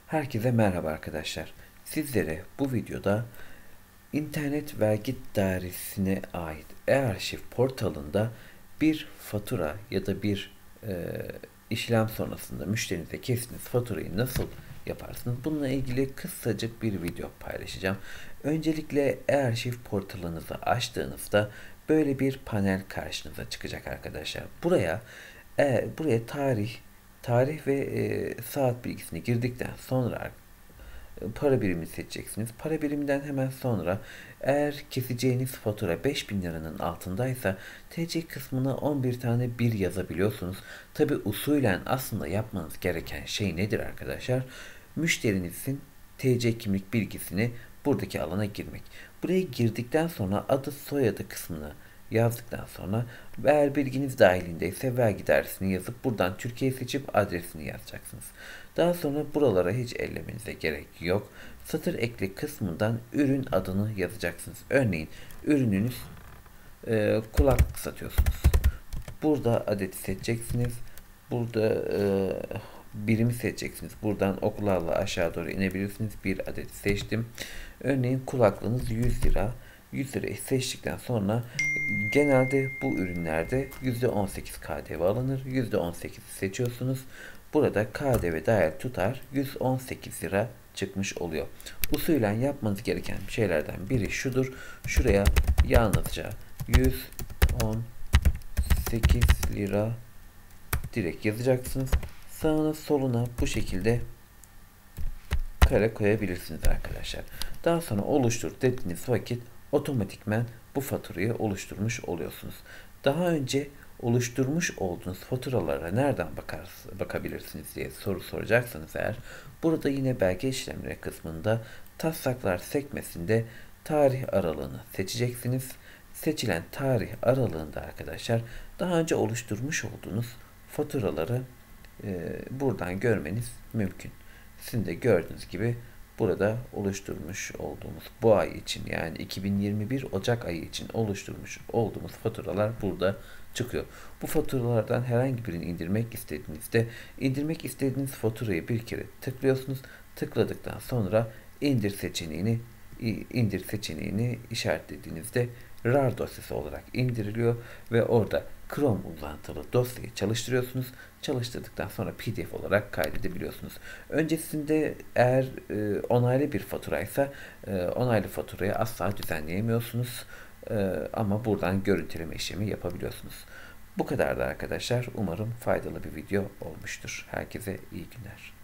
Herkese merhaba arkadaşlar. Sizlere bu videoda internet vergi dairesine ait e-arşiv portalında bir fatura ya da bir işlem sonrasında müşterinize kestiğiniz faturayı nasıl yaparsınız? Bununla ilgili kısacık bir video paylaşacağım. Öncelikle e-arşiv portalınızı açtığınızda böyle bir panel karşınıza çıkacak arkadaşlar. Buraya tarih ve saat bilgisini girdikten sonra para birimini seçeceksiniz. Para biriminden hemen sonra eğer keseceğiniz fatura 5.000 liranın altındaysa TC kısmına 11 tane 1 yazabiliyorsunuz. Tabi usulen aslında yapmanız gereken şey nedir arkadaşlar? Müşterinizin TC kimlik bilgisini buradaki alana girmek. Buraya girdikten sonra adı soyadı kısmını yazdıktan sonra eğer bilginiz dahilindeyse vergi dairesini yazıp buradan Türkiye seçip adresini yazacaksınız. Daha sonra buralara hiç ellemenize gerek yok. Satır ekle kısmından ürün adını yazacaksınız. Örneğin ürününüz kulaklık satıyorsunuz. Burada adeti seçeceksiniz. Burada birimi seçeceksiniz. Buradan oklarla aşağı doğru inebilirsiniz. Bir adet seçtim. Örneğin kulaklığınız 100 lira. 100 lirayı seçtikten sonra genelde bu ürünlerde %18 KDV alınır. %18 seçiyorsunuz. Burada KDV dahil tutar 118 lira çıkmış oluyor. Usulen yapmanız gereken şeylerden biri şudur. Şuraya yalnızca 118 lira direkt yazacaksınız. Sağına soluna bu şekilde kare koyabilirsiniz arkadaşlar. Daha sonra oluştur dediğiniz vakit otomatikmen bu faturayı oluşturmuş oluyorsunuz. Daha önce oluşturmuş olduğunuz faturalara nereden bakabilirsiniz diye soru soracaksanız eğer, burada yine belge işlemleri kısmında taslaklar sekmesinde tarih aralığını seçeceksiniz. Seçilen tarih aralığında arkadaşlar daha önce oluşturmuş olduğunuz faturaları buradan görmeniz mümkün. Sizin de gördüğünüz gibi burada oluşturmuş olduğumuz bu ay için, yani 2021 Ocak ayı için oluşturmuş olduğumuz faturalar burada çıkıyor. Bu faturalardan herhangi birini indirmek istediğiniz faturayı bir kere tıklıyorsunuz. Tıkladıktan sonra indir seçeneğini işaretlediğinizde RAR dosyası olarak indiriliyor ve orada Chrome uzantılı dosyayı çalıştırıyorsunuz. Çalıştırdıktan sonra PDF olarak kaydedebiliyorsunuz. Öncesinde eğer onaylı bir faturaysa onaylı faturayı asla düzenleyemiyorsunuz. Ama buradan görüntüleme işlemi yapabiliyorsunuz. Bu kadar da arkadaşlar. Umarım faydalı bir video olmuştur. Herkese iyi günler.